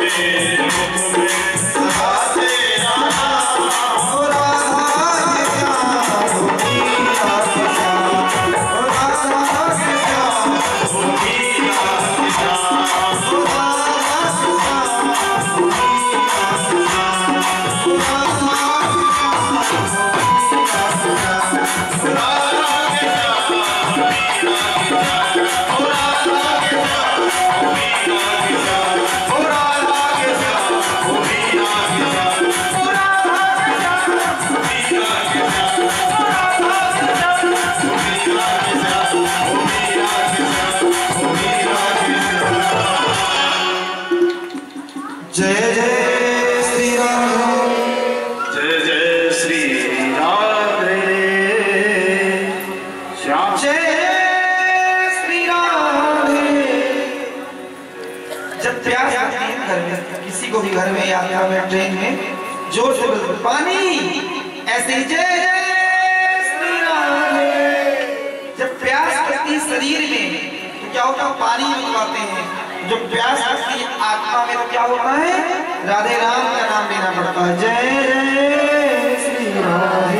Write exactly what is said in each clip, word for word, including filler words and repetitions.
घर में यात्रा में ट्रेन में जोर से बोलते पानी, ऐसे ही जय जय श्री राम। जब प्यास लगती शरीर में तो क्या होता है, पानी निकलवाते हैं। जो प्यास लगती आत्मा में तो क्या होता है, राधे राम का नाम लेना पड़ता है, जय जय श्री राम।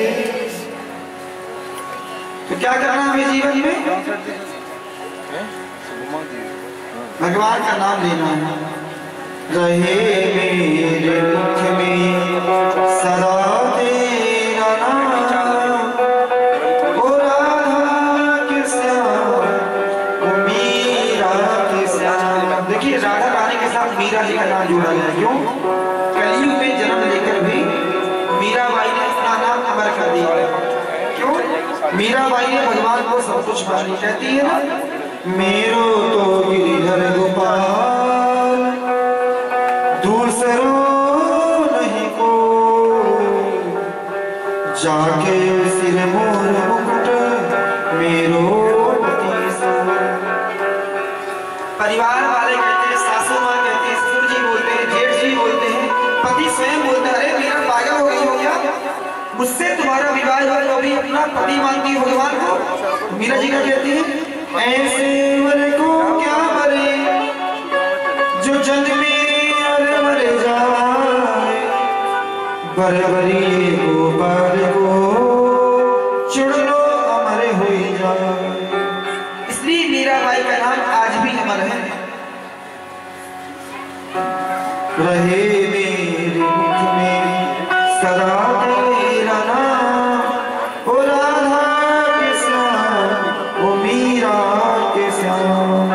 तो क्या करना है हमें जीवन में, भगवान का नाम लेना है। रहे मेरे मुख में सदा तेरा नाम, ओ राधा के श्याम, ओ मीरा के श्याम। देखिए राधा रानी के साथ मीरा जी का नाम जोड़ा गया। क्यों? कलयुग में जन्म लेकर भी मीराबाई ने अपना नाम अमर कर दिया। क्यों? मीराबाई ने भगवान को सब कुछ मानी। कहती है ना, मेरो तो गिरिधर गोपाल, दूसरो नहीं को, जाके सिर मोर मुकुट मेरो पति सो। परिवार वाले कहते हैं, सासू माँ कहती है, ससुर जी बोलते हैं, जेठ जी बोलते हैं, पति स्वयं बोलता है, अरे मेरा पागल हो गई हो क्या, मुझसे तुम्हारा विवाह हुआ तो अभी अपना पति मानती है भगवान को। मीरा जी का कहती है, ऐसे वर को क्या मरे जो जन्मे और मर जाए, बरबरी गोपाल को चुन लो अमर हो जाए। इसलिए मीराबाई का नाम आज भी अमर है। रहे मेरे मुख में सदा तेरा नाम, ओ राधा के श्याम, ओ मीरा के श्याम।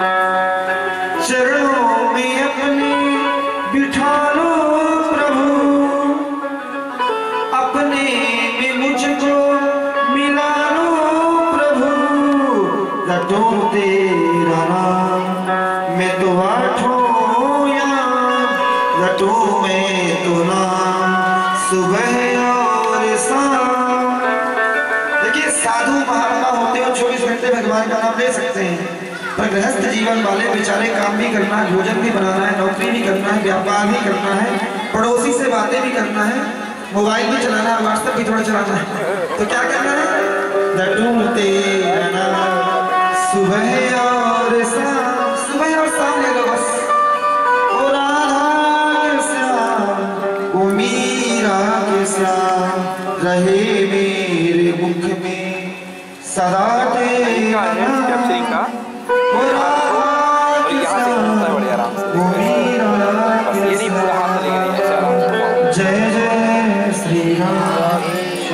चरणों में अपने बिठा लो प्रभु, अपने में मुझको मिला लो प्रभु। रटूं तेरा नाम मैं तो आठों याम, रटूं मैं तो नाम सुबह और शाम। देखिए साधु महात्मा होते हो चौबीस घंटे भगवान का नाम ले सकते हैं, पर गृहस्थ जीवन वाले बेचारे काम भी करना है, भोजन भी बनाना है, नौकरी भी करना है, व्यापार भी करना है, पड़ोसी से बातें भी करना है, मोबाइल भी चलाना है, व्हाट्सएप भी थोड़ा चलाना है। तो क्या करना है, रटूं तेरा नाम सुबह और शाम। सुबह और शाम ले लो बस। ओ राधा के श्याम, ओ मीरा के श्याम, रहे मेरे मुख में सदा तेरा नाम, ओ राधा के श्याम, ओ मीरा के श्याम, जय जय श्री राम।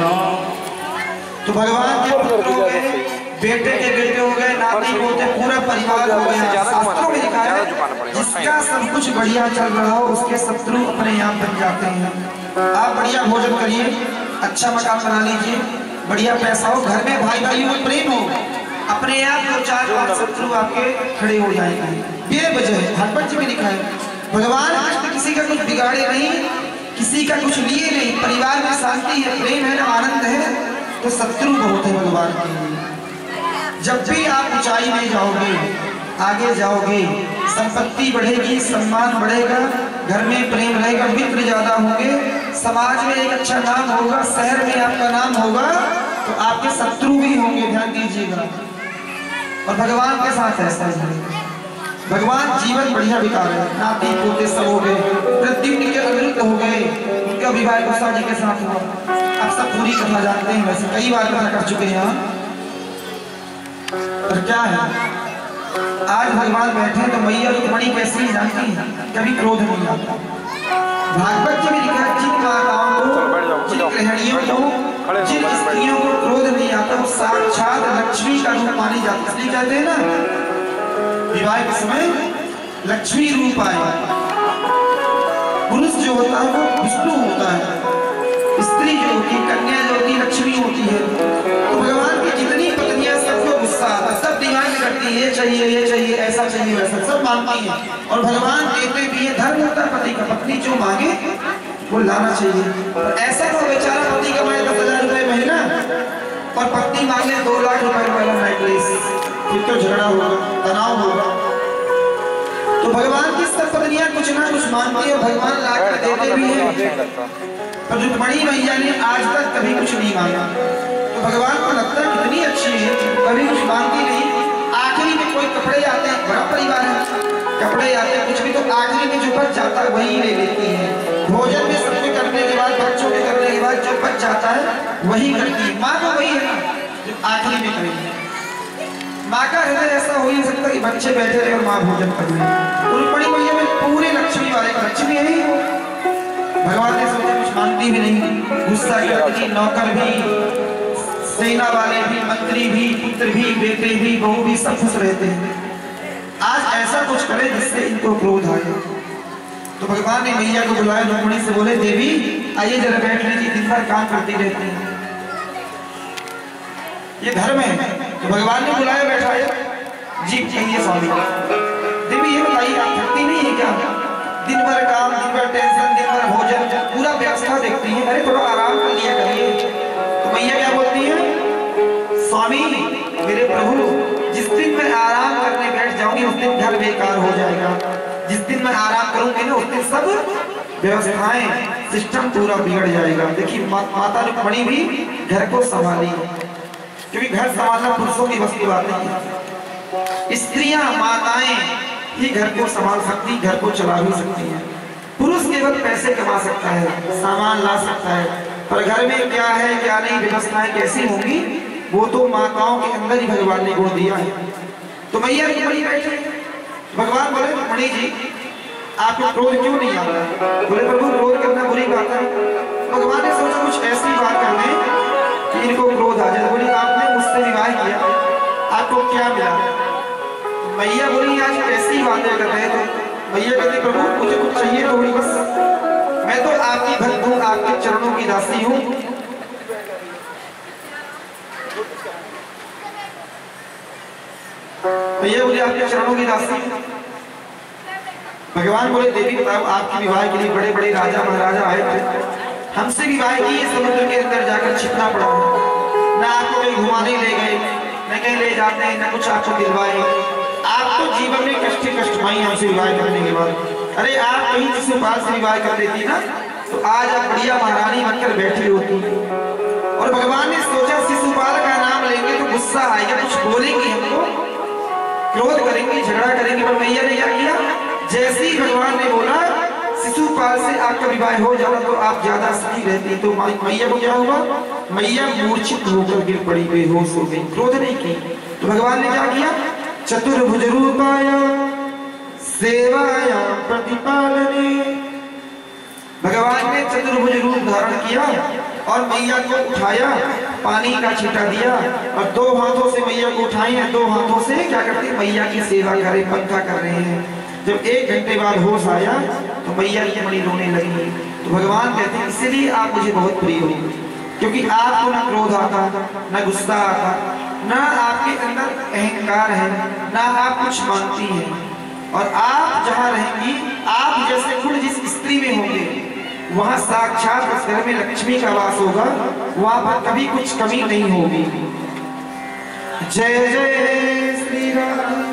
तो भगवान के पुत्र हो गए, बेटे के बेटे हो गए, नाती पोते, पूरा परिवार हो गया। शास्त्रों में लिखा है, जिसका सब कुछ बढ़िया चल रहा हो उसके शत्रु अपने आप बन जाते हैं। आप बढ़िया भोजन करिए, अच्छा मकान बना लीजिए, बढ़िया पैसा हो, घर में भाई भाइयों में प्रेम हो, अपने आप दो चार पांच शत्रु आपके खड़े हो जाएंगे बेवजह। भागवत जी में लिखा है, भगवान कृष्ण किसी का कुछ बिगाड़े नहीं, किसी का कुछ लिए नहीं, परिवार में शांति है, प्रेम है ना, आनंद है, तो शत्रु बहुत है भगवान के लिए। जब भी आप ऊंचाई में जाओगे, आगे जाओगे, संपत्ति बढ़ेगी, सम्मान बढ़ेगा, घर में प्रेम रहेगा, मित्र ज्यादा होंगे, समाज में एक अच्छा नाम होगा, शहर में आपका नाम होगा, तो आपके शत्रु भी होंगे, ध्यान दीजिएगा। और भगवान के साथ ऐसा है, भगवान जीवन बढ़िया बिता रहे हैं, नाती पोते विवाह गुस्सा जी के साथ हुआ। अब सब पूरी कथा जानते हैं, वैसे कई बार कथा कर चुके हैं। पर क्या है, आज भगवान बैठे तो मैया रुक्मिणी कैसी जानती है, कभी क्रोध नहीं आता। भागवत में लिखा है जिन माताओं को, जिन गृहिणियों को, जिन स्त्रियों को क्रोध नहीं आता वो साक्षात लक्ष्मी का रूप मानी जाती है। इसलिए कहते हैं ना विवाह के समय लक्ष्मी रूप आए। पुरुष जो होता है वो विष्णु होता है, स्त्री जो होती है, कन्या जो होती है लक्ष्मी होती है। तो भगवान की जितनी पत्नियां सबको गुस्सा आता, सब डिमांड करती है ये चाहिए ये चाहिए ऐसा चाहिए वैसा, सब मांगती है। और भगवान देते भी है, धर्म होता है पति का, पत्नी जो मांगे वो लाना चाहिए। और ऐसा तो बेचारा पति कमाए दस हजार रुपए महीना और पत्नी मांगे दो लाख रुपए वाला नेकलेस, फिर तो झगड़ा होगा, तनाव होगा। तो भगवान की सब पत्नियां कुछ ना कुछ मांगती है, भगवान लाकर देते भी है। पर रुक्मिणी मैया ने आज तक कभी कुछ नहीं मांगा। तो भगवान को लगता है कितनी अच्छी है, कभी कुछ मांगती नहीं। आखिरी में कोई कपड़े आते हैं, बड़ा परिवार है, कपड़े आते हैं कुछ भी, तो आखिरी में जो बच जाता है वही ले लेती है। भोजन में सबके करने के बाद, बच्चों के करने के बाद जो बच जाता है वही करती है। माँ तो वही है ना जो आखिरी में करेगी। माँ का हृदय ऐसा हो नहीं सकता कि बच्चे बैठे रहे और माँ भोजन कर रही है। रुक्मिणी मैया में पूरे लक्ष्मी वाले का लक्ष्मी है ही। भगवान ने सोचा कुछ मांगती भी नहीं, गुस्सा करती, नौकर भी, सेना वाले भी, मंत्री भी, पुत्र भी, बेटे भी, बहू भी, सब खुश रहते हैं। आज ऐसा कुछ करे जिससे इनको क्रोध आए। तो भगवान ने मैया को बुलाया, रुक्मिणी से बोले देवी आइए जरा बैठ लीजिए, दिन भर काम करती रहती है, ये धर्म है। तो भगवान ने बुलाया, बैठाया, जी कहिए स्वामी। देवी ये बताइए आप थकती नहीं है क्या, दिन भर काम, दिन भर टेंशन, दिन भर भोजन, पूरा व्यवस्था देखती है, अरे थोड़ा आराम कर लिया करिए। तो मैया क्या बोलती है, स्वामी मेरे प्रभु जिस दिन मैं आराम करने बैठ जाऊंगी उस दिन घर बेकार हो जाएगा। जिस दिन मैं आराम करूंगी ना उस दिन सब व्यवस्थाएं, सिस्टम पूरा बिगड़ जाएगा। देखिए मा, माता रुक्मिणी भी घर को संभाली, क्योंकि घर संभालना पुरुषों की बस की बात नहीं है। स्त्रियां, माताएं ही घर को संभाल सकती, घर को चला भी सकती हैं। पुरुष केवल पैसे कमा सकता है, सामान ला सकता है, पर घर में क्या है क्या नहीं, व्यवस्थाएं कैसी होंगी, वो तो माताओं के अंदर ही भगवान ने गुण दिया है। तो मैया रुक्मिणी बैठे, भगवान बोले रुक्मिणी जी आपको क्रोध क्यों नहीं आ रहा? बोले प्रभु क्रोध करना बुरी बात है। भगवान ने सोचा कुछ ऐसी बात कर दें कि इनको क्रोध आ जाए। बोली आपने मुझसे विवाह किया, आपको क्या मिला? मैया बोली आज कैसी बातें कर रहे थे। मैया कहती प्रभु मुझे कुछ चाहिए तो बोली बस मैं तो आपकी भक्त हूँ, आपके चरणों की दासी हूँ। मैया बोली आपके चरणों की दासी। भगवान बोले देवी बताओ आपके विवाह के लिए बड़े बड़े राजा महाराजा आए थे, हमसे विवाह किए, समुद्र के अंदर जाकर छिपना पड़ा, ना आपको कहीं घुमाने ले गए, न कहीं ले जाते हैं, न कुछ आपको दिलवाए। आप तो जीवन में कष्ट कष्ट पाई हमसे विवाह करने के बाद। अरे आप कहीं शिशुपाल से विवाह कर देती ना तो आज आप बढ़िया महारानी बनकर बैठी होती। और भगवान ने सोचा शिशुपाल का नाम लेंगे तो गुस्सा आएगा, कुछ बोलेंगे हमको, क्रोध करेंगे, झगड़ा करेंगे। पर मैया ने क्या किया, जैसे ही भगवान ने बोला शिशुपाल से आपका विवाह हो जाना तो आप ज्यादा सुखी रहती। तो मैया को क्या हुआ, मैया मूर्छित होकर गिर पड़ी, बेहोश हो गई, क्रोध नहीं की। तो भगवान ने क्या किया, चतुर्भुज रूपाया सेवाया प्रतिपालने, भगवान ने चतुर्भुज रूप धारण किया और मैया को उठाया, पानी का छींटा दिया और दो हाथों से मैया को उठाए हैं, दो हाथों से क्या करते हैं, मैया की सेवा कर रहे, पंखा कर रहे हैं। जब एक घंटे बाद होश आया तो मैया की मणि रोने लगी। तो भगवान कहते हैं इसीलिए आप मुझे बहुत प्रिय हो, क्योंकि आपको ना क्रोध आता, ना गुस्सा आता, ना आपके अंदर अहंकार है, ना आप कुछ मानती हैं। और आप जहाँ रहेंगी, आप जैसे गुण जिस स्त्री में होंगे वहाँ साक्षात उस घर में लक्ष्मी का वास होगा, वहाँ पर कभी कुछ कमी नहीं होगी। जय जय श्री राम।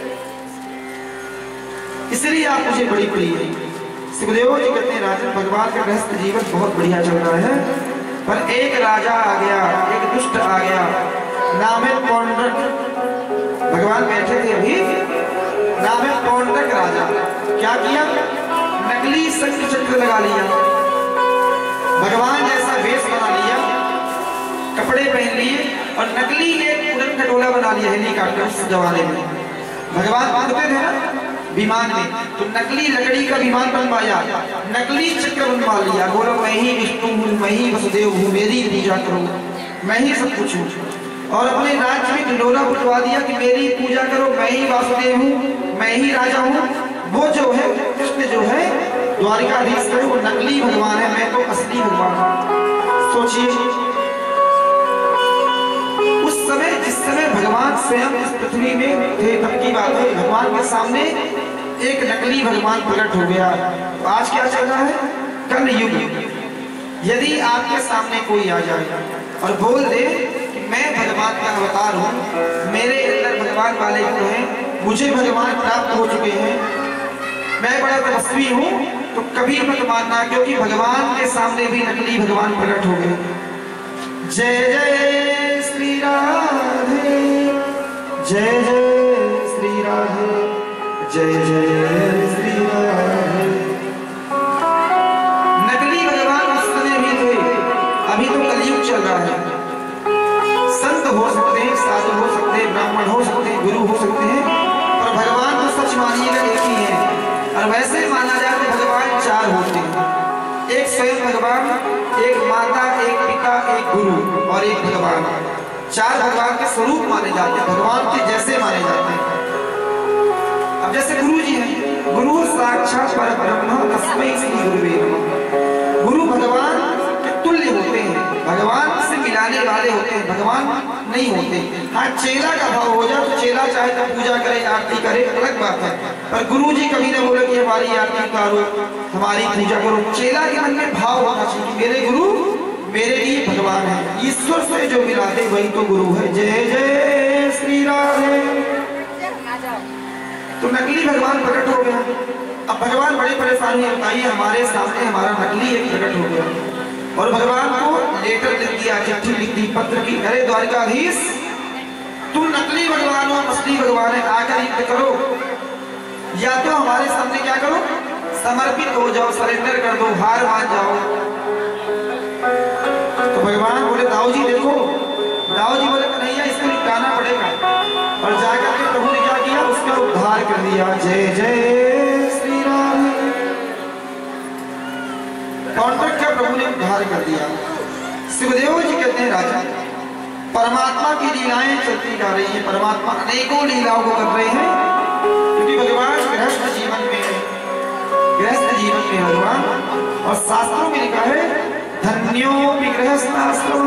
इसलिए आप मुझे बड़ी प्रिय है। सुखदेव जी कहते हैं राजन भगवान का गृहस्थ जीवन बहुत बढ़िया चल रहा है, पर एक राजा आ गया, एक दुष्ट आ गया, नाम है पौंड्रक। भगवान बैठे थे अभी, नाम है पौंड्रक राजा। क्या किया, नकली शंख चक्र लगा लिया भगवान जैसा वेश बना लिया, कपड़े पहन लिए और नकली एक उड़न खटोला बना लिया हेलीकॉप्टर उस जमाने में। भगवान उड़ते थे ना विमान में, तो नकली लकड़ी का विमान बनवाया, नकली चक्र बनवा लिया, बोलो मैं ही विष्णु हूँ, मैं ही वसुदेव हूँ, मेरी पूजा करो, मैं ही सब कुछ हूँ। और अपने राज्य में ढिंढोरा बुलवा दिया कि मेरी पूजा करो, मैं ही वासुदेव हूँ, मैं ही राजा हूँ। वो जो है कृष्ण जो है द्वारिकाधीश है, वो नकली भगवान है, मैं तो असली भगवान हूँ। सोचिए उस समय, जिस समय भगवान स्वयं इस पृथ्वी में थे तब की बात है, भगवान के सामने एक नकली भगवान प्रकट हो गया। तो आज क्या चल रहा है? कल युग। यदि आपके सामने कोई आ जाए और बोल दे कि मैं भगवान का अवतार हूँ, मेरे अंदर भगवान वाले गुण हैं, मुझे भगवान प्राप्त हो चुके हैं, मैं बड़ा तपस्वी हूँ, तो कभी मत मानना, क्योंकि भगवान के सामने भी नकली भगवान प्रकट हो गए। जय जय श्री राधे, जय जय श्री राधे, जय जय श्री राधे। नकली भगवान उस समय भी थे, अभी तो कलयुग चल रहा है। संत हो सकते हैं, साधु हो सकते हैं, ब्राह्मण हो सकते हैं, गुरु हो सकते हैं, पर भगवान तो सच मानिएगा एक ही है। और वैसे माना जाए तो भगवान चार होते हैं, एक स्वयं भगवान, एक माता, एक पिता, एक गुरु और एक भगवान। चार भगवान के स्वरूप माने जाते हैं, भगवान के जैसे माने जाते हैं। अब जैसे गुरु जी हैं, गुरु साक्षात परब्रह्म तस्मै श्री गुरुवे नमः। गुरु भगवान के तुल्य होते हैं, भगवान से मिलाने वाले होते हैं, भगवान नहीं होते। हाँ, चेला का भाव हो जाए तो चेला चाहे तो पूजा करे, आरती करे, अलग बात है, पर गुरु जी कभी न बोले कि हमारी आरती करो, हमारी पूजा करो। चेला के मन में भाव होना चाहिए कि मेरे गुरु मेरे लिए भगवान है, ईश्वर से जो मिला दे वही तो गुरु है। जय जय श्री राधे। तो नकली भगवान प्रकट हो गया। अब भगवान बड़ी परेशानी बताइए, हमारे सामने हमारा नकली एक प्रकट हो गया और भगवान को लेटर लिख दिया, चिट्ठी लिख दी, पत्र की, अरे द्वारिकाधीश तुम नकली भगवान हो, असली भगवान है, आकर युद्ध करो, या तो हमारे सामने क्या करो, समर्पित हो जाओ, सरेंडर कर दो, हार मान जाओ। तो भगवान बोले दाऊ जी देखो, दाऊ जी बोले कन्हैया इसको निपटाना पड़ेगा, और जाकर के प्रभु ने क्या किया, उसका उद्धार कर दिया। जय जय श्री राम। कॉन्ट्रैक्ट का प्रभु ने उद्धार कर दिया। शिवदेव जी कहते हैं राजा, परमात्मा की लीलाएं चलती जा रही है, परमात्मा अनेकों लीलाओं को कर रहे हैं, क्योंकि भगवान गृहस्थ जीवन में है, गृहस्थ जीवन में भगवान। और शास्त्रों में लिखा है धन्यो भी गृहस्थाश्रम।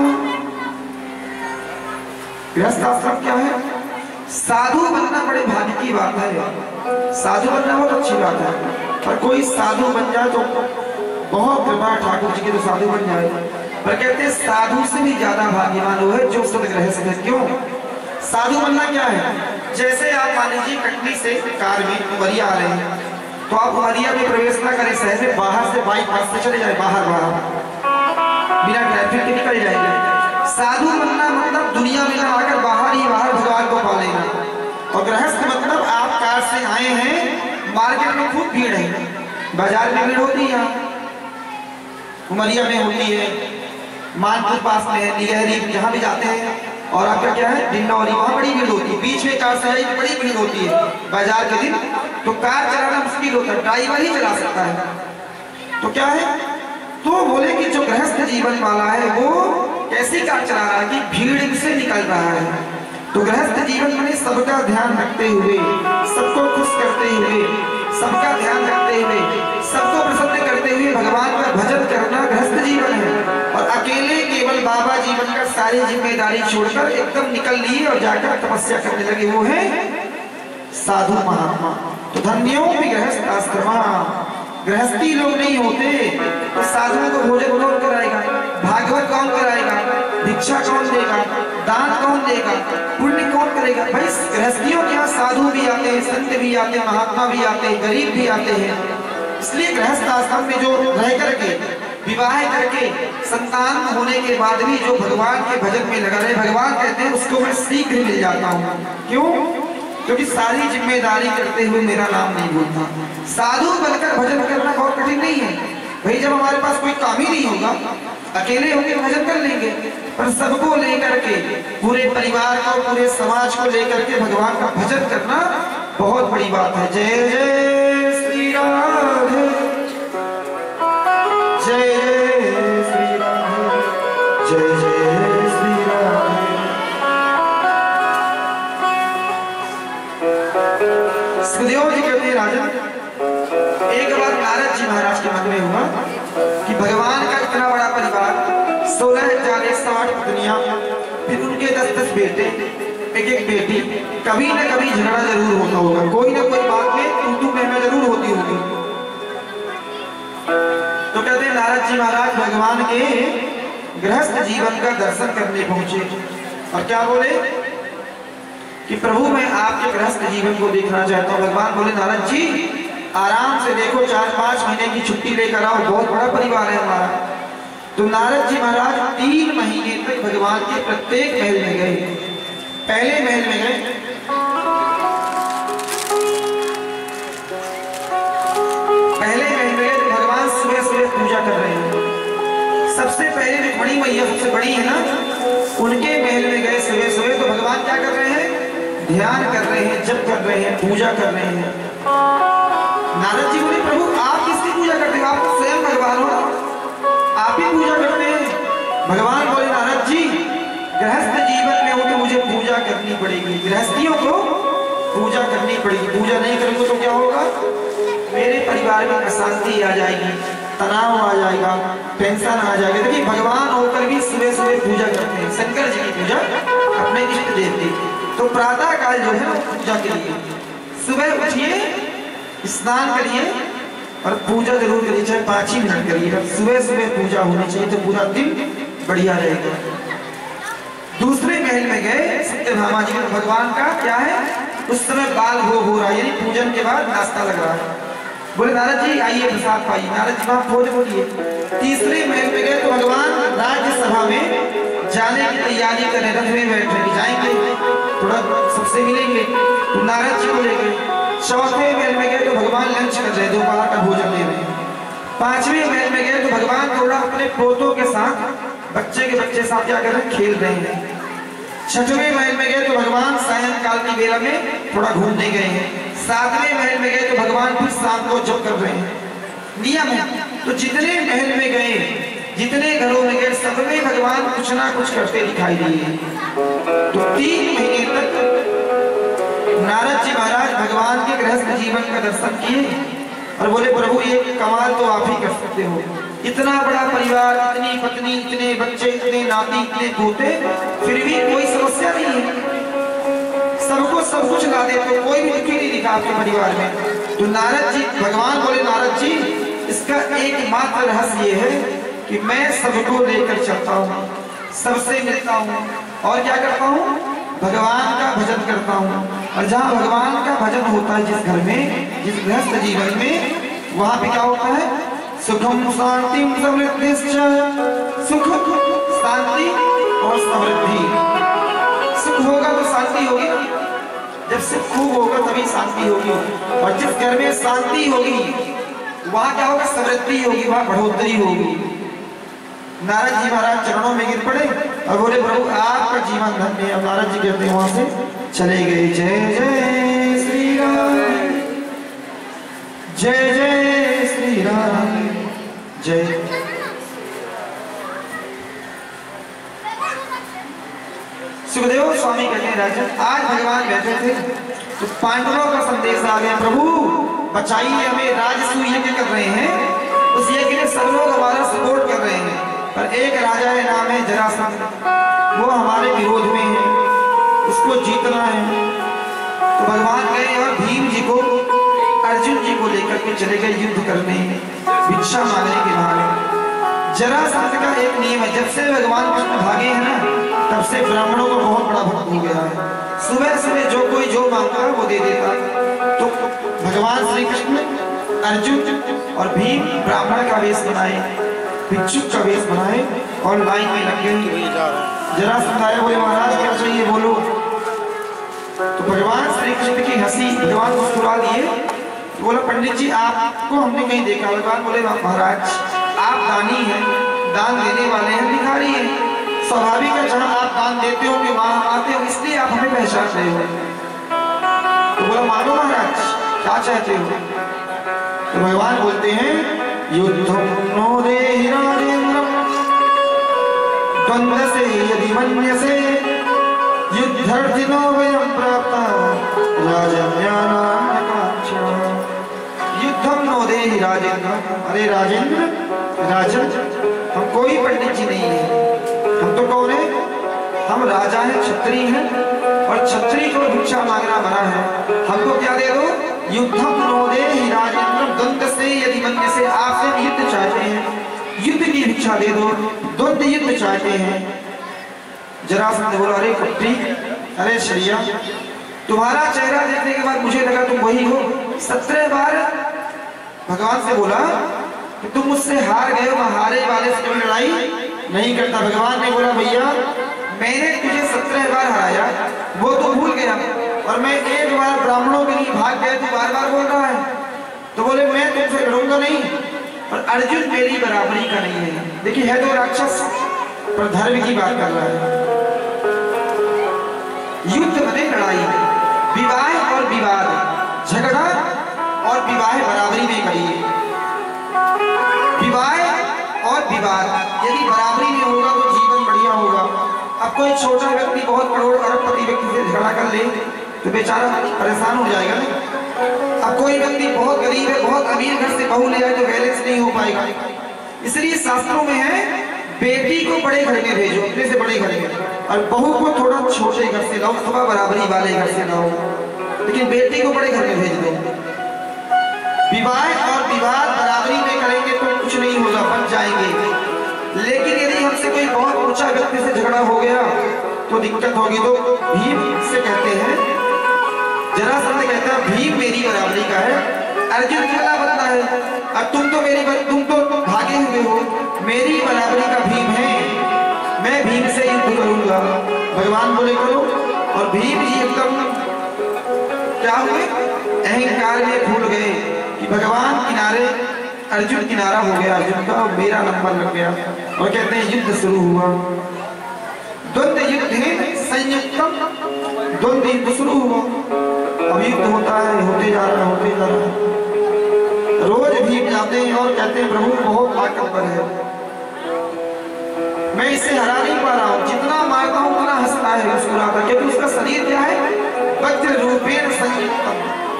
गृहस्थाश्रम क्या है? साधु बनना बड़े भाग्य की बात है, साधु बनना बहुत अच्छी बात है, पर कोई साधु बन जाए तो बहुत कृपा ठाकुर जी की, तो साधु बन जाए। पर कहते हैं साधु से भी ज्यादा भाग्यवान वो है जो सदगृहस्थ है। क्यों? साधु बनना क्या है? जैसे आप मान लीजिए कटनी से कार में उमरिया आ रहे हैं, तो आप उमरिया में प्रवेश ना करें, शहर से बाहर से बाईपास से चले जाए, बाहर बाहर बिना ट्रैफिक के निकल जाएंगे। साधु बनना मतलब दुनिया में ना आकर बाहर ही बाहर भगवान को पा लेना। और गृहस्थ मतलब आप कार से आए हैं, मार्केट में खूब भीड़ है, बाजार में भीड़ होती है, यहाँ उमरिया में होती है, मानपुर पास में है, निगहरी, जहाँ भी जाते हैं, और आपका क्या है डिंडौरी, वहाँ बड़ी भीड़ होती है, बीच में कार से आई तो बड़ी भीड़ होती है बाजार के दिन, तो कार चलाना मुश्किल होता है, ड्राइवर ही चला सकता है। तो क्या है, तो बोले कि जो गृहस्थ जीवन वाला है वो कैसी कार चला रहा है कि भीड़ से निकल रहा है। तो गृहस्थ जीवन में सबका ध्यान रखते हुए, सबको खुश करते हुए, सबका ध्यान रखते हुए, सबको प्रसन्न करते हुए भगवान का भजन करना गृहस्थ जीवन है। और अकेले केवल बाबा जीवन का सारी जिम्मेदारी छोड़कर एकदम निकल लिए और जाकर तपस्या करने लगे, वो है साधु महात्मा। तो धन्यों भी गृहस्थ आश्रमा, गृहस्थी लोग नहीं होते तो साधुओं को भोजन कौन कराएगा, भागवत कौन कराएगा, भिक्षा कौन देगा, दान कौन देगा, पुण्य कौन करेगा? भाई गृहस्थियों के यहाँ साधु भी आते हैं, संत भी आते हैं, महात्मा भी आते हैं, गरीब भी आते हैं। इसलिए गृहस्थ आश्रम में जो रह करके विवाह करके संतान होने के बाद भी जो भगवान के भजन में लगा रहे, भगवान कहते हैं उसको मैं शीघ्र मिल जाता हूँ। क्यों? क्योंकि सारी जिम्मेदारी करते हुए मेरा नाम नहीं भूलता। साधु बनकर भजन करना बहुत कठिन नहीं है, भाई जब हमारे पास कोई काम ही नहीं होगा, अकेले होकर भजन कर लेंगे, पर सबको लेकर के, पूरे परिवार को, पूरे समाज को लेकर के भगवान का भजन करना बहुत बड़ी बात है। जय जय श्री राधे, जय जय श्री राधे, जय जय श्री राधे। सुखदेव जी कहते हैं राजन, एक बार नारद जी महाराज के मन में हुआ कि भगवान का इतना बड़ा परिवार, सोलह हजार एक सौ आठ पत्नियां, फिर उनके दस दस बेटे, एक एक बेटी, कभी न कभी झगड़ा जरूर होता होगा, कोई ना कोई बात में तू तू मैं मैं जरूर होती होगी। तो कहते हैं नारद जी महाराज भगवान के गृहस्थ जीवन का दर्शन करने पहुंचे और क्या बोले कि प्रभु मैं आपके गृहस्थ जीवन को देखना चाहता हूँ। भगवान बोले नारद जी आराम से देखो, चार पांच महीने की छुट्टी लेकर आओ, बहुत बड़ा परिवार है हमारा। तो नारद जी महाराज तीन महीने तक भगवान के प्रत्येक महल में गए। पहले महल में गए, पहले महल में गए तो भगवान सुबह सुबह पूजा कर रहे हैं। सबसे पहले जो बड़ी मैया सबसे बड़ी है ना, उनके महल में गए सुबह सुबह, तो भगवान क्या कर रहे हैं? ध्यान कर रहे हैं, जप कर रहे हैं, पूजा कर रहे हैं। नारद जी बोले प्रभु आप किसकी पूजा करते हो? आप तो स्वयं भगवान हो, आप ही पूजा करते हैं। भगवान बोले नारद जी गृहस्थ जीवन में हो तो मुझे पूजा करनी पड़ेगी, गृहस्थियों को पूजा करनी पड़ेगी। पूजा नहीं करूंगा तो क्या होगा? मेरे परिवार में अशांति आ जाएगी, तनाव आ जाएगा, टेंशन आ जाएगा। देखिए भगवान होकर भी सुबह सुबह पूजा करते हैं, शंकर जी की पूजा, अपने इष्ट देवते। तो प्रातः काल जो है पूजा के लिए सुबह उठिए, स्नान करिए और पूजा जरूर करिए, चाहे पाँच ही मिनट करिए। सुबह सुबह पूजा होनी चाहिए तो पूरा दिन बढ़िया रहेगा। दूसरे महल में गए सत्यभामा जी, भगवान का क्या है उस समय बाल भोग हो रहा है, यानी पूजन के बाद नाश्ता लग रहा है। बोले नारद जी आइए प्रसाद पाइए। नारद जी वहां भोज बोलिए। तीसरे महल में गए तो भगवान राज्यसभा में जाने की तैयारी करें, रथ में बैठे जाएंगे, थोड़ा सबसे मिलेंगे, तो नारद जी को ले गए। चौथे महल में गए तो भगवान लंच कर रहे, दोपहर का भोजन ले रहे। पांचवें महल में गए तो भगवान थोड़ा अपने पोतों के साथ, बच्चे के बच्चे साथ क्या कर रहे हैं? खेल रहे हैं। छठवें महल में गए तो भगवान सायंकाल की बेला में थोड़ा घूमने गए हैं। सातवें महल में गए तो भगवान फिर शाम को जप कर रहे हैं। नियम है, तो जितने महल में गए, जितने घरों में गए, सब में भगवान कुछ ना कुछ करते दिखाई दिए। तो तीन महीने तक नारद जी महाराज भगवान के गृहस्थ जीवन का दर्शन किए और बोले प्रभु ये कमाल तो आप ही कर सकते हो। इतना बड़ा परिवार, इतनी पत्नी, इतने बच्चे, इतने नाती, इतने पोते, फिर भी कोई समस्या नहीं है, सबको सब कुछ ला दे, तो कोई भी दुखी नहीं दिखा आपके परिवार में। तो नारद जी भगवान बोले नारद जी इसका एकमात्र रहस्य ये है कि मैं सबको लेकर चलता हूँ, सबसे मिलता हूँ और क्या करता हूँ? भगवान का भजन करता हूँ। और जहाँ भगवान का भजन होता है जिस घर में, जिस गृहस्थ जीवन में, वहाँ पे क्या होता है? सुखम शांति समृद्धि, सुख शांति और समृद्धि। सुख होगा तो शांति होगी, जब सुख खूब होगा तभी शांति होगी। और जिस घर में शांति होगी वहाँ क्या होगा? समृद्धि होगी, वहाँ बढ़ोतरी होगी। नारद जी महाराज चरणों में गिर पड़े और बोले प्रभु आपका जीवन धन्य है। नारद जी कहते हैं वहां से चले गए। जय जय श्री राम, जय जय श्री राम, जय। सुखदेव स्वामी कहते हैं राजन आज भगवान बैठे थे तो पांडवों का संदेश आ गया, प्रभु बचाइए हमें, राजसूय यज्ञ कर रहे हैं, उस यज्ञ में सब लोग हमारा सपोर्ट कर रहे हैं, पर एक राजा है नाम है जरासंध, वो हमारे विरोध में है, उसको जीतना है। तो भगवान गए और भीम जी को, अर्जुन जी को लेकर के चले गए युद्ध करने, भिक्षा मांगने के बहाने। जरासंध का एक नियम है, जब से भगवान कृष्ण भागे हैं ना, तब से ब्राह्मणों को बहुत बड़ा भक्त हो गया है। सुबह सुबह जो कोई जो मांगता है वो दे देता है। तो भगवान श्री कृष्ण, अर्जुन और भीम ब्राह्मण का वेश बनाए, भिक्षुक का वेश बनाए और लाइन में लग गए। जरासंध आए, बोले महाराज क्या चाहिए बोलो। तो भगवान श्री कृष्ण की हंसी भगवान मुस्कुरा दिए बोला पंडित जी आपको हमने कहीं देखा। भगवान बोले महाराज आप दानी हैं, दान देने वाले हैं, भिखारी हैं, स्वाभाविक है जहाँ आप दान देते हो कि वहां आते हो, इसलिए आप हमें पहचान रहे हो। तो बोला मानो महाराज क्या चाहते हो? तो भगवान बोलते हैं युद्धम नो देहि राजेन्द्रम द्वंद्व से यदि मन्यसे युद्धर्थिनो वयं प्राप्ता राजन्यानां कांक्षा। युद्धम नो देहि राजेन्द्र, अरे राजेंद्र राजन हम कोई पंडित जी नहीं है, हम तो कौन है? हम राजा हैं, क्षत्रिय हैं, और क्षत्रिय को भिक्षा मांगना मना है। हमको क्या दे दो? युद्धम नो देहि राजेन्द्र द्वंद्व से यदि मन्यसे, आपसे युद्ध चाहते हैं, युद्ध की भिक्षा दे दो, द्वंद्व युद्ध चाहते हैं। जरासंध बोला अरे कपटी, अरे शरिया, तुम्हारा चेहरा देखने के बाद मुझे लगा तुम वही हो। सत्रह बार भगवान से बोला कि तुम मुझसे हार गए हो, मैं हारे वाले से कभी लड़ाई नहीं करता। भगवान ने बोला भैया मैंने तुझे सत्रह बार हराया, वो तो भूल गया, और मैं एक बार ब्राह्मणों के लिए भाग गया, तू बार बार बोल रहा है। तो बोले मैं तुमसे लड़ूंगा नहीं, और अर्जुन मेरी बराबरी का नहीं है। देखिए है तो राक्षस पर धर्म की बात कर रहा है। युद्ध बने लड़ाई, विवाह और विवाद, झगड़ा और विवाह बराबरी में करिए। विवाह और विवाद यदि बराबरी में होगा तो जीवन बढ़िया होगा। अब कोई छोटा व्यक्ति बहुत करोड़ अरबपति व्यक्ति से झगड़ा कर ले तो बेचारा परेशान हो जाएगा ना। अब कोई व्यक्ति बहुत गरीब है, बहुत अमीर घर से बहू ले जाए तो बैलेंस नहीं हो पाएगा। इसलिए शास्त्रों में है बेटी को बड़े घर में भेजो, अपने से बड़े घर में, और बहू को थोड़ा छोटे घर से लाओ, सुबह बराबरी वाले घर से लाओ, लेकिन बेटी को बड़े घर में भेज दो। विवाह और विवाद बराबरी में करेंगे तो कुछ नहीं होगा, बन जाएंगे। लेकिन यदि हमसे कोई बहुत ऊंचा व्यक्ति से झगड़ा हो गया तो दिक्कत होगी। तो भीम से कहते हैं, जरासंध कहता है भीम मेरी बराबरी का है, अर्जुन चला बनता है, और तुम तो मेरी तुम तो भागे हुए हो, मेरी बराबरी का भीम है, मैं भीम से युद्ध करूंगा। भगवान बोले करो, और भीम जी एकदम क्या हुए? अहंकार में भूल गए कि भगवान किनारे, अर्जुन किनारा हो गया, अर्जुन का मेरा नंबर लग गया, और कहते हैं युद्ध शुरू हुआ। द्वंद्व युद्ध है संयुक्तम, द्वंद्व युद्ध शुरू हुआ। अब युद्ध होता है, होते जा रहा है, होते जा रहा है। रोज भीम जाते हैं और कहते हैं प्रभु बहुत ताकतवर है, मैं इसे हरा नहीं पा रहा हूँ, जितना मारता हूँ उतना हंसता है, मुस्कुराता, क्योंकि उसका शरीर क्या है? वज्र रूपेण संयुक्तम।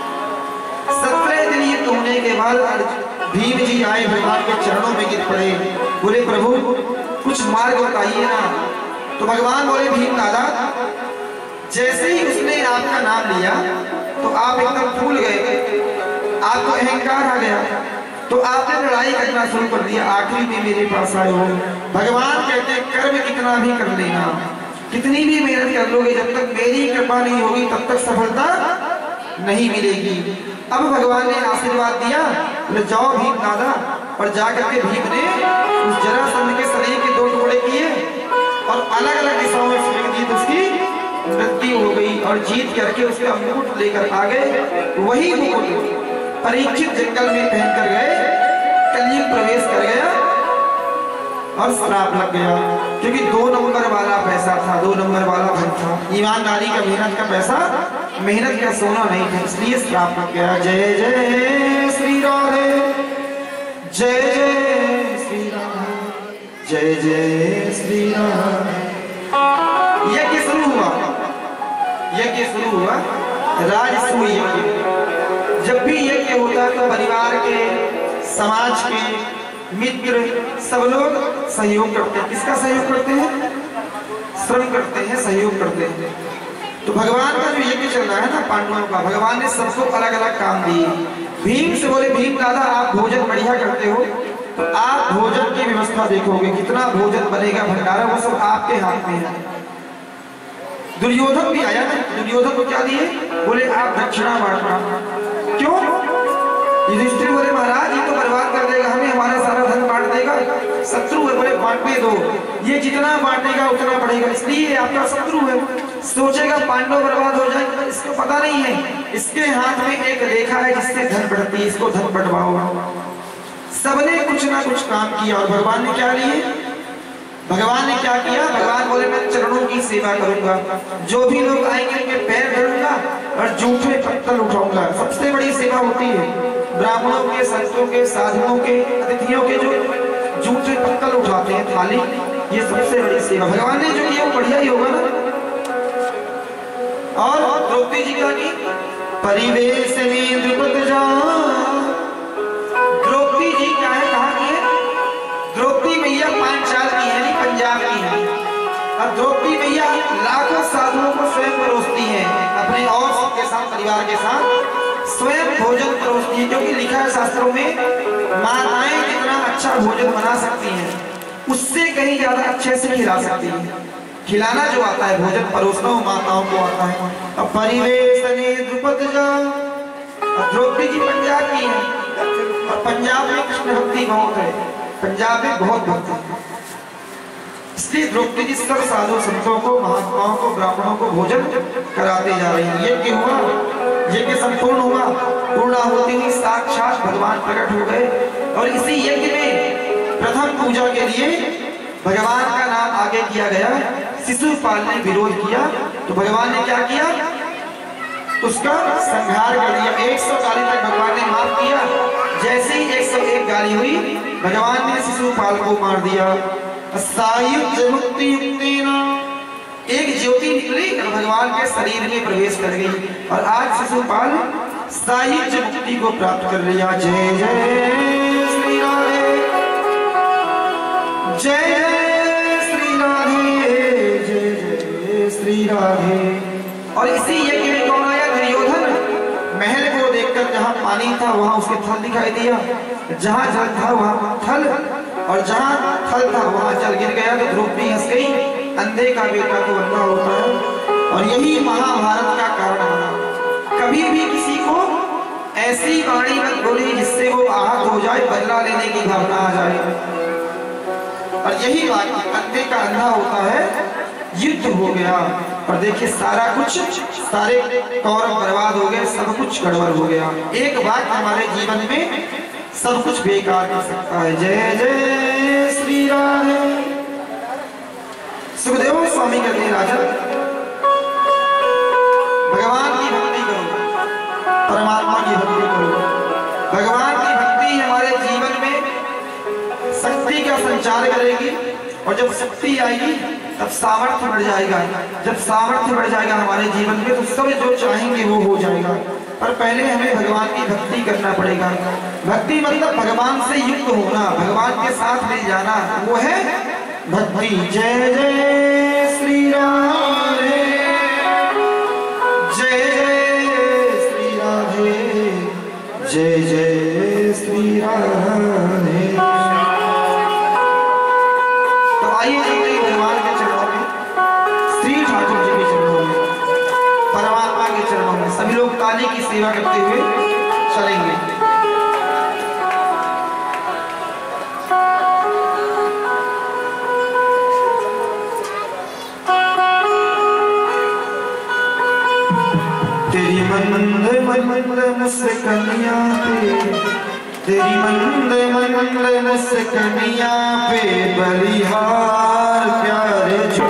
सत्रह दिन युद्ध होने के बाद भीम जी आए, भगवान के चरणों में गिर पड़े, बोले प्रभु कुछ मार्ग बताइए ना। तो भगवान बोले भीम दादा, जैसे ही उसने आपका नाम लिया तो आप एकदम फूल गए, आपको अहंकार आ गया, तो आपने लड़ाई करना शुरू कर दिया, आखिरी में मेरे पास आए हो। भगवान कहते हैं कर्म कितना भी कर लेना, कितनी भी मेहनत कर लोगे, जब तक मेरी कृपा नहीं होगी तब तक सफलता नहीं मिलेगी। अब भगवान ने आशीर्वाद दिया, बोले जाओ भीम दादा, और जाकर के भीम ने उस जरासंध के शरीर के दो टुकड़े किए और अलग अलग दिशाओं में फेंक दिए, तो उसकी मृत्यु हो गई, और जीत करके उसका मुकुट लेकर आ गए। वही मुकुट परीक्षित जंगल में पहन कर गए, कलयुग प्रवेश कर गया और श्राप लग गया, क्योंकि दो नंबर वाला पैसा था, दो नंबर वाला धन था, ईमानदारी का, मेहनत का पैसा, मेहनत का सोना नहीं था, इसलिए श्राप लग गया। जय जय श्री राधे, जय जय श्री राधे, जय जय श्री राधे। यज्ञ शुरू हुआ, यज्ञ शुरू हुआ, राजसूय यज्ञ। जब भी यज्ञ होता है तो परिवार के, समाज के, मित्र सब लोग सहयोग करते हैं। किसका सहयोग करते हैं? श्रम करते हैं, सहयोग करते हैं। तो भगवान का जो यज्ञ चल रहा है ना पांडवों का, भगवान ने सबको अलग अलग काम दिए। भीम से बोले भीम दादा आप भोजन बढ़िया करते हो, तो आप भोजन की व्यवस्था देखोगे, कितना भोजन बनेगा, भंडारा वो सब आपके हाथ में है। दुर्योधन भी आया ना, दुर्योधन को क्या दिए? बोले आप दक्षिणा बांटना। क्यों? युधिष्ठिर बोले महाराज ये तो बर्बाद कर देगा हमें, हमारा सारा धन बांट देगा, शत्रु है, बोले बांटने दो, ये जितना बांटेगा उतना बढ़ेगा, इसलिए आपका शत्रु है, सोचेगा पांडव बर्बाद हो जाएंगे, पर इसको पता नहीं है इसके हाथ में एक रेखा है जिससे धन बढ़ती है, इसको धन बढ़वाओ। सबने कुछ ना कुछ काम किया और भगवान ने क्या लिए? भगवान ने क्या किया? भगवान बोले मैं चरणों की सेवा करूंगा, जो भी लोग आएंगे उनके पैर धरूंगा और जूठे पत्तल उठाऊंगा। सबसे बड़ी सेवा होती है ब्राह्मणों के, संतों के, साधुओं के, अतिथियों के जो जूठे पत्तल उठाते हैं थाली, ये सबसे बड़ी सेवा भगवान ने जो किया वो बढ़िया ही होगा ना। और द्रौपदी जी का की परिवेश में द्रुपद जा, द्रौपदी जी क्या है, कहा की है? द्रौपदी मैया पांचाल की है, पंजाब की है। और द्रौपदी मैया लाखों साधुओं को स्वयं परोसती है, अपने और सबके साथ, परिवार के साथ स्वयं भोजन परोसती है। क्योंकि लिखा है शास्त्रों में माताएं जितना अच्छा भोजन बना सकती हैं उससे कहीं ज्यादा अच्छे से खिला सकती है। खिलाना जो आता है, भोजन परोसना वो माताओं को आता है। अब परिवेश ने द्रुपद जा, द्रौपदी जी पंजाब की है और पंजाब में कृष्ण भक्ति बहुत है, पंजाब में बहुत भक्ति है, इसलिए द्रौपदी जी सब साधु संतों को, महात्माओं को, ब्राह्मणों को भोजन कराते जा रही है। यज्ञ हुआ, यज्ञ संपूर्ण हुआ, पूर्णाहुति हुई, साक्षात भगवान प्रकट हो गए। और इसी यज्ञ में प्रथम पूजा के लिए भगवान का नाम आगे किया गया। शिशुपाल ने विरोध किया तो भगवान ने क्या किया? उसका संहार कर दिया। एक सौ गाली तक भगवान ने माफ किया। जैसे ही एक सौ एक गाली हुई भगवान ने शिशुपाल को मार दिया। एक ज्योति निकली और भगवान के शरीर में प्रवेश कर गई और आज शिशुपाल सायुज्य मुक्ति को प्राप्त कर लिया। जय जय श्री राधे, जय जय श्री राधे, जय जय श्री राधे। और इसी यज्ञ में कौन आया? दुर्योधन। महल को देखकर जहाँ पानी था वहाँ उसके थल दिखाई दिया, जहाँ जल था वहाँ थल, और जहाँ थल था वहाँ जल गिर गया। तो द्रौपदी हंस गई, अंधे का बेटा तो अंधा होता है। और यही महाभारत का कारण बना। कभी भी किसी को ऐसी वाणी मत बोली जिससे वो आहत हो जाए, बदला लेने की भावना आ जाए। और यही बात, अंधे का अंधा होता है, युद्ध हो गया और देखिए सारा कुछ, सारे कौरव बर्बाद हो गए, सब कुछ गड़बड़ हो गया। एक बात हमारे जीवन में सब कुछ बेकार कर सकता है। जय जय श्री राधे। सुखदेव स्वामी कहते हैं राजा, भगवान की भक्ति करो, परमात्मा की भक्ति करो। भगवान की भक्ति हमारे जीवन में शक्ति का संचार करेगी और जब शक्ति आएगी तब सामर्थ्य बढ़ जाएगा। जब सामर्थ्य बढ़ जाएगा हमारे जीवन में तो सब जो चाहेंगे वो हो जाएगा। पर पहले हमें भगवान की भक्ति करना पड़ेगा। भक्ति मतलब भगवान से युक्त होना, भगवान के साथ मिल जाना, वो है भक्ति। जय जय श्री राधे, जय जय श्री राधे, जय जय श्री राधे। तो आइए चलते भगवान के चरणों में, श्री ठाकुर जी के चरणों में, परमात्मा के चरणों में सभी लोग ताली की सेवा करते हुए चलेंगे। तेरी मंद मंद मुस्कनिया पे, तेरी मंद मंद मुस्कनिया पे बलिहार प्यारे जो,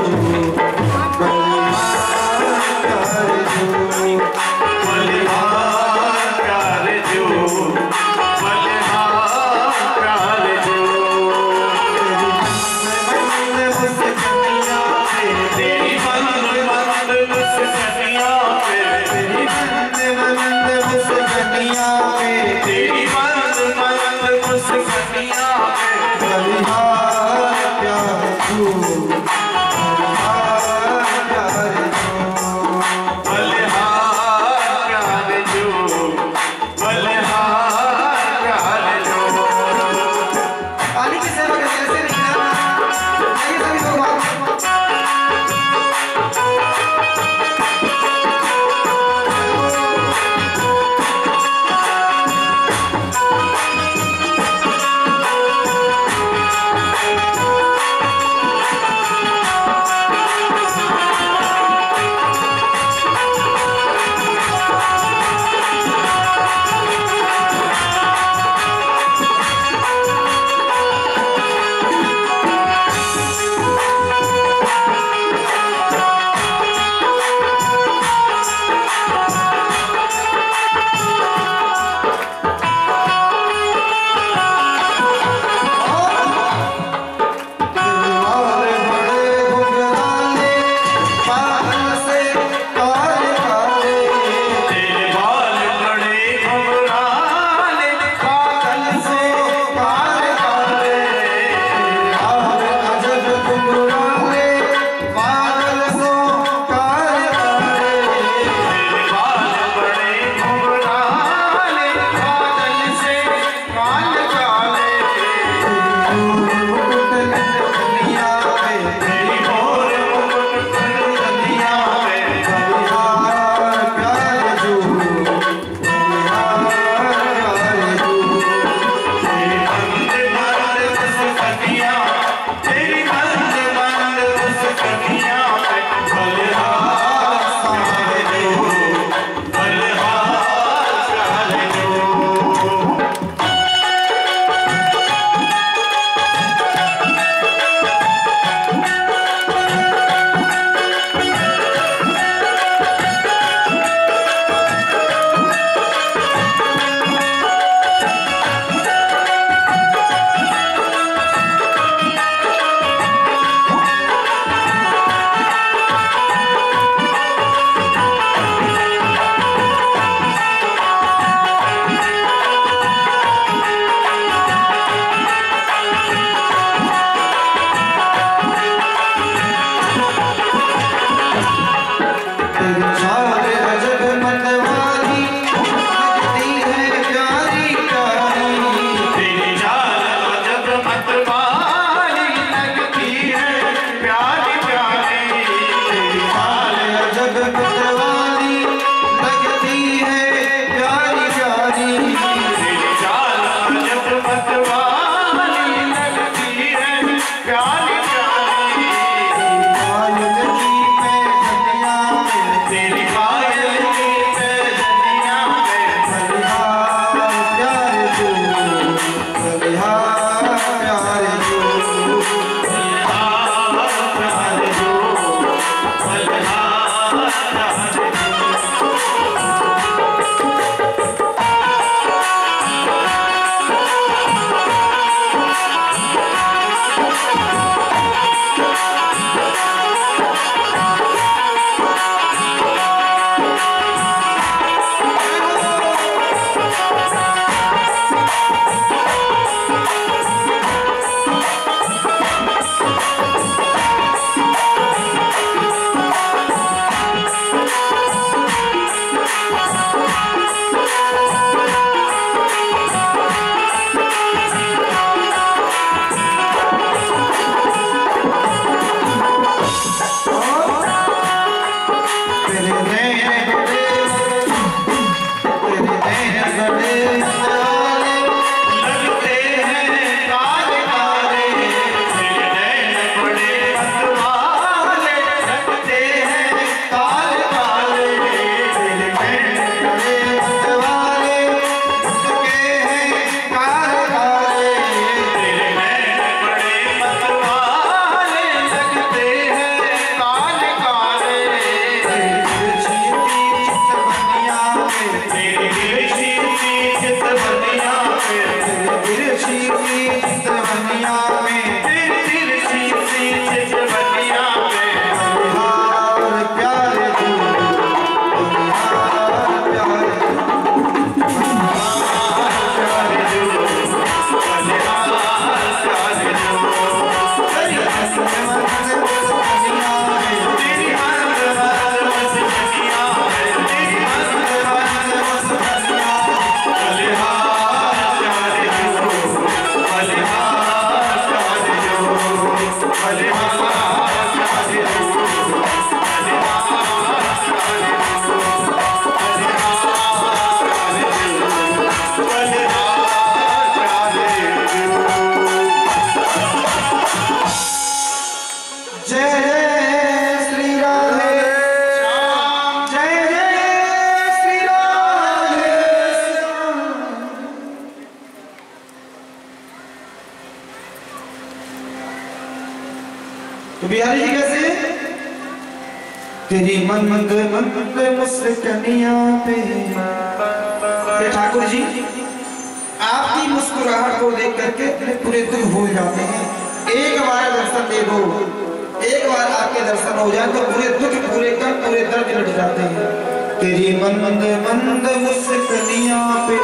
तो बिहारी जी कैसे? तेरी मंद मंद मुस्कनिया पे। ठाकुर जी आपकी मुस्कुराहट को देख करके पूरे दुख भूल जाते हैं। एक बार दर्शन दे दो, एक बार आपके दर्शन हो जाए तो पूरे दुख पूरे कर पूरे दर्द मिट जाते हैं। तेरी मंद मंद मुस्कनिया पे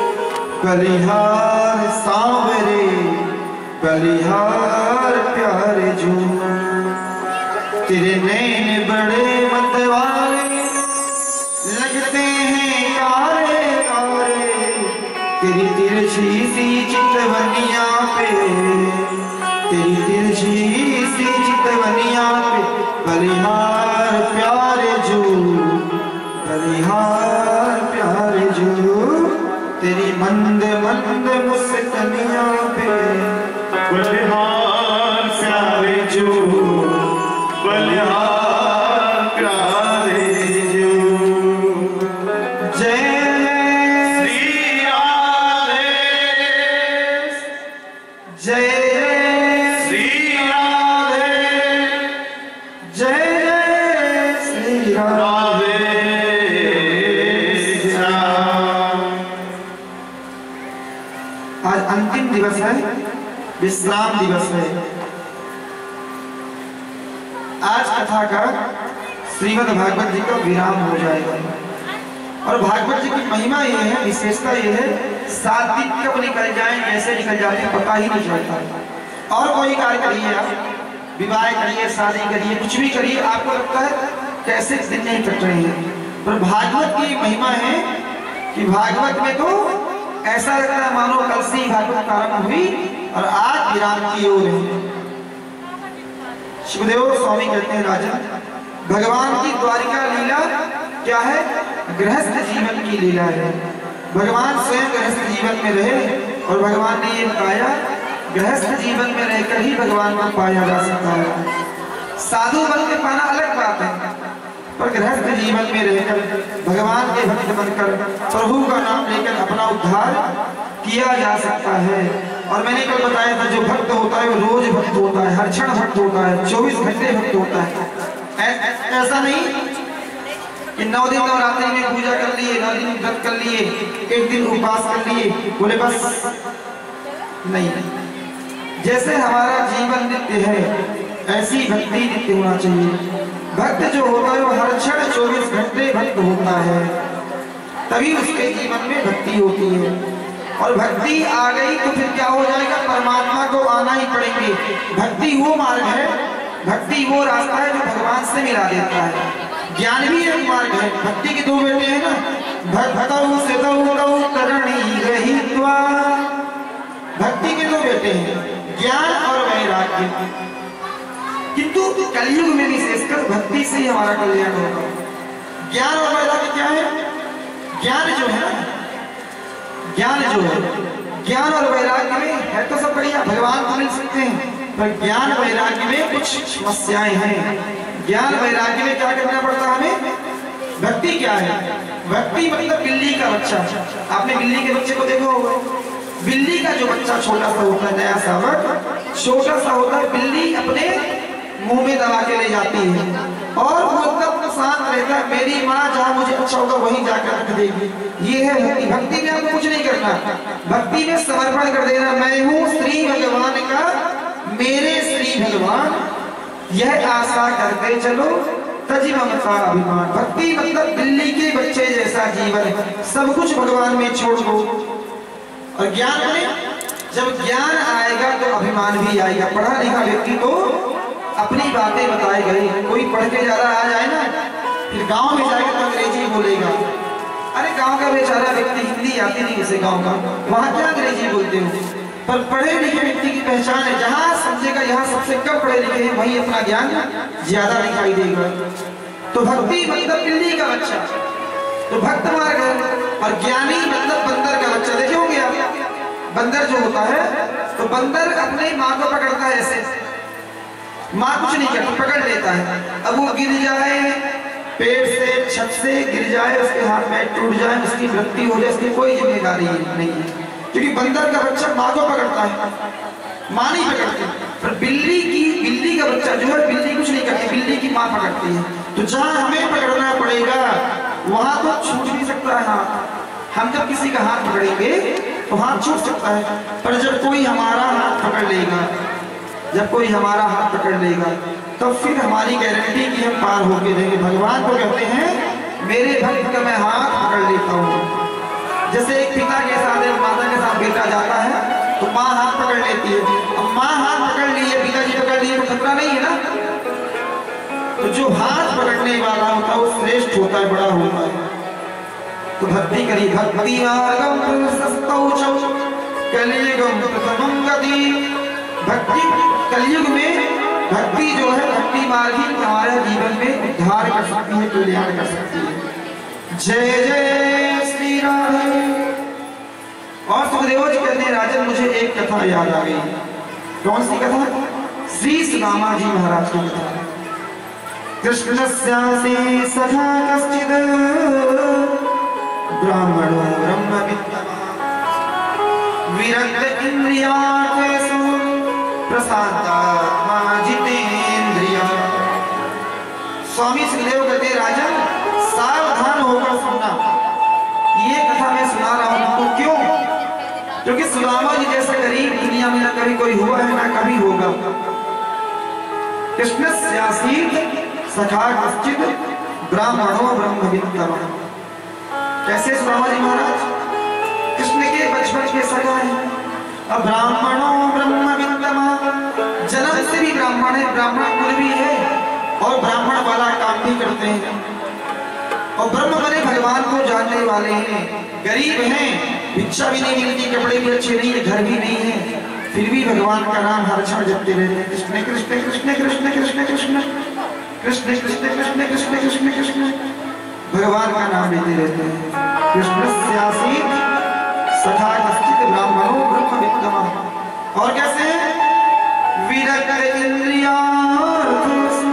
कलिहार सांवरे कलिहार प्यारे जो। तेरे नैन बड़े मतवाले लगते हैं कारे कारे। तेरी तिरछी सी चितवनिया पे तेरी तिरछी सी चितवनिया पे कलिहार प्यारे जो कलिहार प्यारे जो। तेरी मंद मंद मुस्कनिया पे बलिहार प्यारे जो बलिहार प्यारे जो। जय श्री राधे जय श्री राधे जय जय श्री राधे। आज अंतिम दिवस है, विश्राम दिवस है। आज कथा का श्रीमद् भागवत जी का विराम हो जाएगा। और भागवत जी की महिमा ये है, विशेषता ये है, सात दिन कब निकल जाए कैसे निकल जाते हैं पता ही नहीं चलता। और कोई कार्य करिए आप, विवाह करिए, शादी करिए, कुछ भी करिए, आपको लगता है कैसे दिन नहीं कट रहे हैं। पर भागवत की महिमा है कि भागवत में तो ऐसा लगता है मानो कल से ही भागवत प्रारंभ हुई और आज विराम की ओर है। शिवदेव स्वामी कहते हैं राजन, भगवान की द्वारिका लीला क्या है? गृहस्थ जीवन की लीला है। भगवान स्वयं गृहस्थ जीवन में रहे और भगवान ने ये बताया गृहस्थ जीवन में रहकर ही भगवान को पाया जा सकता है। साधु बन के पाना अलग बात है, पर गृहस्थ जीवन में रहकर भगवान के भक्त बनकर प्रभु का नाम लेकर अपना उद्धार किया जा सकता है। और मैंने कल बताया था जो भक्त होता है वो रोज भक्त होता है, हर क्षण भक्त होता है, चौबीस घंटे भक्त होता है। ऐसा नहीं कि नौ दिन नवरात्रि में पूजा कर लिए, नौ दिन व्रत कर लिए, एक दिन उपवास कर लिए, बोले बस नहीं। जैसे हमारा जीवन नित्य है ऐसी भक्ति नित्य होना चाहिए। भक्त जो होता है वो हर क्षण चौबीस घंटे भक्त होता है, तभी उसके जीवन में भक्ति होती है। और भक्ति आ गई तो फिर क्या हो जाएगा? परमात्मा को आना ही पड़ेंगे। भक्ति वो मार्ग है, भक्ति वो रास्ता है जो भगवान से मिला देता है। ज्ञान भी एक मार्ग है। भक्ति के दो बेटे हैं ना, भक्तौ सितौ करणी रहित्वा। भक्ति के दो बेटे हैं, ज्ञान और वैराग्य। किंतु कलयुग में विशेषकर भक्ति से ही हमारा कल्याण होगा। ज्ञान और वैराग्य क्या है? ज्ञान जो है ना, ज्ञान जो है, ज्ञान और वैराग्य में है तो सब बढ़िया, भगवान को मिल सकते हैं, पर ज्ञान वैराग्य में कुछ समस्याएं हैं। ज्ञान वैराग्य में क्या करना पड़ता है हमें? भक्ति क्या है? भक्ति मतलब बिल्ली का बच्चा। आपने बिल्ली के बच्चे को देखा होगा। बिल्ली का जो बच्चा छोटा सा होता है, नया सावक छोटा सा होता है, बिल्ली अपने मुंह में दबा के ले जाती है और वो एकदम शांत रहता है। मेरी माँ जहाँ मुझे अच्छा होगा वहीं जाकर रख देगी। ये है भक्ति। भक्ति में आपको कुछ नहीं करना, भक्ति में समर्पण कर देना। मैं हूँ श्री भगवान का, मेरे श्री भगवान, यह आशा करते चलो तजी ममता अभिमान। भक्ति मतलब बिल्ली के बच्चे जैसा जीवन, सब कुछ भगवान में छोड़ दो। और ज्ञान में जब ज्ञान आएगा तो अभिमान भी आएगा। पढ़ा लिखा व्यक्ति तो अपनी बातें बताए गए। कोई पढ़ के ज्यादा आ जाए ना, फिर गांव में जाएगा तो अंग्रेजी बोलेगा। अरे गांव का बेचारा व्यक्ति हिंदी आती नहीं किसी गांव का, वहां क्या अंग्रेजी बोलते हो? पर पढ़े लिखे व्यक्ति की पहचान है, जहां समझेगा यहाँ सबसे कम पढ़े लिखे हैं वही अपना ज्ञान ज्यादा दिखाई देगा। तो भक्ति मतलब बिल्ली का बच्चा, तो भक्त मार्ग है। और ज्ञानी मतलब बंदर का बच्चा। देखे होंगे आप, बंदर जो होता है तो बंदर अपने माँ को पकड़ता है ऐसे, माँ कुछ नहीं करती, पकड़ लेता है। अब वो गिर जाए पेड़ से, छत से गिर जाए, उसके हाथ में टूट जाए, उसकी मृत्यु हो जाए, उसकी कोई जिम्मेदारी नहीं है, क्योंकि बंदर का बच्चा माँ को पकड़ता है, माँ नहीं पकड़ती। पर बिल्ली की बिल्ली का बच्चा जो है, बिल्ली कुछ नहीं करती, बिल्ली की माँ पकड़ती है। तो जहाँ हमें पकड़ना पड़ेगा वहां तो छूट नहीं सकता है हाथ। हम जब किसी का हाथ पकड़ेंगे तो हाथ छूट सकता है, पर जब कोई हमारा हाथ पकड़ लेगा, जब कोई हमारा हाथ पकड़ लेगा तो फिर हमारी गारंटी कि हम पार होके देंगे। भगवान को कहते हैं मेरे भक्त का मैं हाथ पकड़ लेता हूँ। जैसे एक पिता के साथ एक माता के साथ बेटा जाता है तो माँ हाथ पकड़ लेती है। अब माँ हाथ पकड़ ली है, पिताजी पकड़ लिए तो खतरा नहीं है ना। तो जो हाथ पकड़ने वाला होता है वो श्रेष्ठ होता है, बड़ा होता है। तो भक्ति करिए। भक्ति मार्गम प्रशस्तौ कलियुगम प्रथमं गति। भक्ति कलयुग में भक्ति जो है, भक्ति मार्ग ही हमारे जीवन में उद्धार कर सकती है, कल्याण कर सकती है। जय जय श्री राम। और सुखदेव जी कहते हैं राजन मुझे एक कथा याद आ गई। कौन सी कथा? श्री सुदामा जी महाराज की कथा। कृष्णस्यासि सखा कश्चिद् ब्राह्मणो ब्रह्मविद्वान् विरक्त इंद्रियार्थेषु प्रसादात्मा जितेन्द्रिय। स्वामी सुखदेव कहते राजन सावधान होकर सुनना। ये कथा मैं सुना रहा हूं तुमको क्यों? क्योंकि सुदामा जी जैसा गरीब दुनिया में ना कभी कोई हुआ है ना कभी होगा। कृष्णस्यासीत् सखा कश्चिद् ब्राह्मणो ब्रह्मविद्वान्। कैसे सुदामा जी महाराज? कृष्ण के बचपन के सखा हैं। अब ब्राह्मणों ब्रह्मविद्वान्, जन्म से भी ब्राह्मण है, ब्राह्मण कुल भी है और ब्राह्मण वाला काम भी करते हैं और ब्रह्म बने भगवान को जानने वाले हैं। गरीब हैं, भिक्षा भी नहीं मिलती, कपड़े भी अच्छे नहीं है, घर भी नहीं है, फिर भी भगवान का नाम हर क्षण जपते रहते हैं। कृष्ण कृष्ण कृष्ण कृष्ण कृष्ण कृष्ण कृष्ण कृष्ण कृष्ण कृष्ण कृष्ण कृष्ण भगवान का नाम लेते रहते हैं। कृष्णस्यासीत् सखा कश्चिद् ब्राह्मणो ब्रह्मविद्वान्। और कैसे? विरक्त इंद्रियार्थेषु।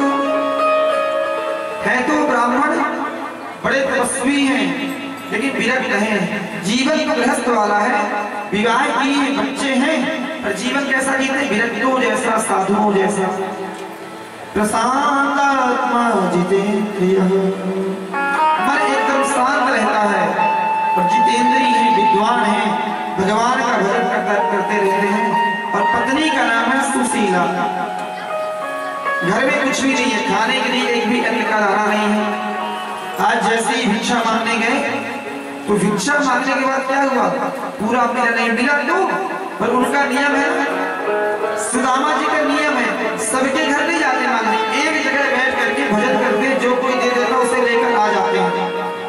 है तो ब्राह्मण, बड़े तपस्वी हैं, लेकिन विरक्त हैं। जीवन तो गृहस्थ वाला है, विवाह किए बच्चे हैं, पर जीवन कैसा जीते? विरक्तों जैसा, साधुओं जैसा। प्रशांतात्मा जितेन्द्रिय, मन एकदम शांत रहता है और जितेंद्रिय है, विद्वान है, भगवान का भजन करते रहते हैं। और पत्नी का नाम है सुशीला। घर में कुछ भी नहीं है, खाने के लिए एक भी अन्न का दाना नहीं है। आज जैसे ही भिक्षा मांगने गए तो भिक्षा मांगने के बाद क्या हुआ? पूरा मिला नहीं मिला तो, पर उनका नियम है, सुदामा जी का नियम है, सबके घर नहीं जाते मांगने, एक जगह बैठ करके भजन करते, जो कोई दे देता उसे लेकर आ जाते हैं।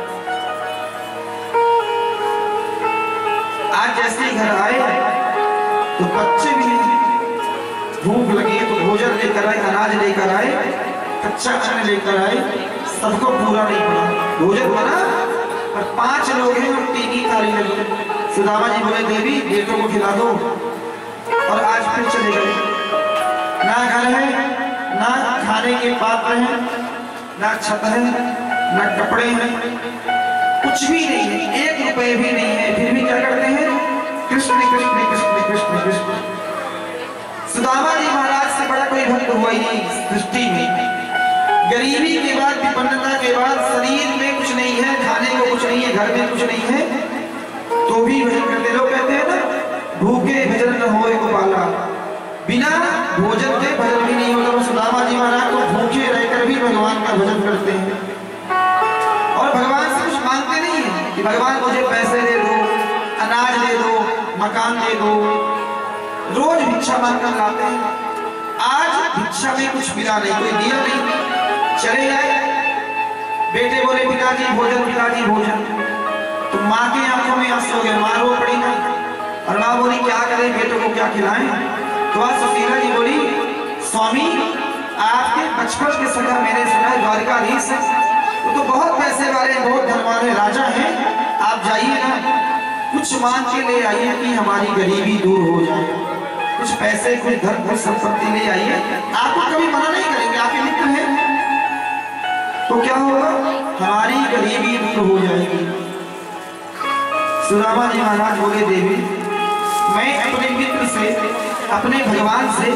आज जैसे ही घर आए तो बच्चे भी भूख लगी तो भोजन लेकर आए, अनाज लेकर आए, कच्चा अन्न लेकर आए, सबको पूरा नहीं पड़ा। भोजन बना पर पांच लोग हैं और तीन ही थाली लगी। सुदामा जी बोले देवी बेटों को खिला दो, और आज फिर चले गए। ना घर है, ना खाने के पात्र हैं, ना छत है, ना कपड़े हैं, कुछ भी नहीं है, एक रुपए भी नहीं है, फिर भी क्या करते हैं? कृष्ण कृष्ण कृष्ण कृष्ण कृष्ण। सुदामा जी महाराज से बड़ा कोई भक्त हुआ ही नहीं सृष्टि में। गरीबी के बाद, विपन्नता के बाद, शरीर में कुछ नहीं है, खाने को कुछ नहीं है, घर में कुछ नहीं है, तो भी भजन करते। लोग कहते हैं ना भूखे भजन न होए गोपाला, बिना भोजन के भजन भी नहीं होता। सुदामा जी महाराज को भूखे रहकर भी भगवान का भजन करते हैं और भगवान से कुछ मांगते नहीं है कि भगवान मुझे पैसे दे दो, अनाज दे दो, मकान दे दो। रोज भिक्षा मांगकर लाते हैं। आज भिक्षा में कुछ मिला नहीं, कोई दिया नहीं, चले आए। बेटे बोले पिताजी भोजन, पिताजी भोजन, तो माँ की आंखों में आंसू हो गए, माँ रो पड़ी ना। और माँ बोली क्या करें, बेटों को क्या खिलाएं? तो आज सुशीला जी बोली स्वामी आपके बचपन के सगा मैंने सुना है द्वारकाधीश, वो तो बहुत पैसे वाले, बहुत धन वाले राजा हैं, आप जाइए ना, कुछ मांग के ले आइए कि हमारी गरीबी दूर हो जाए, कुछ पैसे, कुछ धन, कुछ संपत्ति ले आइए, आपको कभी मना नहीं करेंगे, आपके मित्र हैं, तो क्या होगा? हमारी गरीबी दूर हो जाएगी। सुदामा जी महाराज बोले देवी मैं अपने मित्र से, अपने भगवान से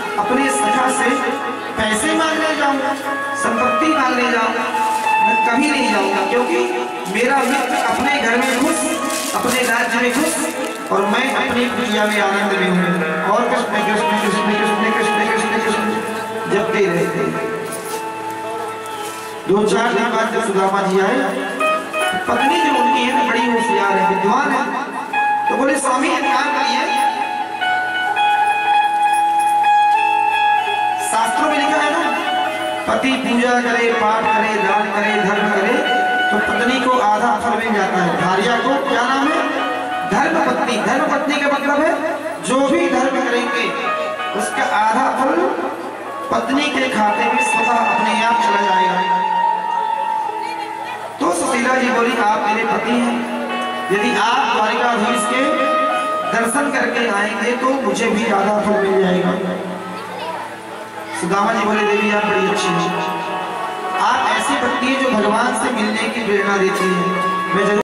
अपने सखा से पैसे मांगने जाऊंगा, संपत्ति मांगने जाऊंगा, मैं कभी नहीं जाऊंगा, क्योंकि मेरा मित्र अपने घर में खुश, अपने राज्य में खुश और मैं अपनी पूजा में आनंद में हूँ। और कृष्ण कृष्ण कृष्ण कृष्ण कृष्ण कृष्ण कृष्ण जपते रहते। दो चार दिन बाद जब सुदामा जी आए, पत्नी जो उनकी है बड़ी होशियार है, विद्वान है, तो बोले स्वामी एक काम करिए, शास्त्रों में लिखा है ना, पति पूजा करे, पाठ करे, दान करे, धर्म करे तो पत्नी को आधा फल मिल जाता है। भार्या को क्या नाम है? धर्म पत्नी। धर्म पत्नी का मतलब है जो भी धर्म करेंगे उसका आधा फल पत्नी के खाते में स्वतः अपने आप चला जाएगा। तो सुशीला जी बोली आप मेरे पति हैं, यदि आप द्वारिकाधीश के दर्शन करके आएंगे तो मुझे भी आधा फल मिल जाएगा। सुदामा जी बोले देवी आप बड़ी अच्छी हैं, आप ऐसी पत्नी है जो भगवान से मिलने की प्रेरणा देती है, मैं जरूर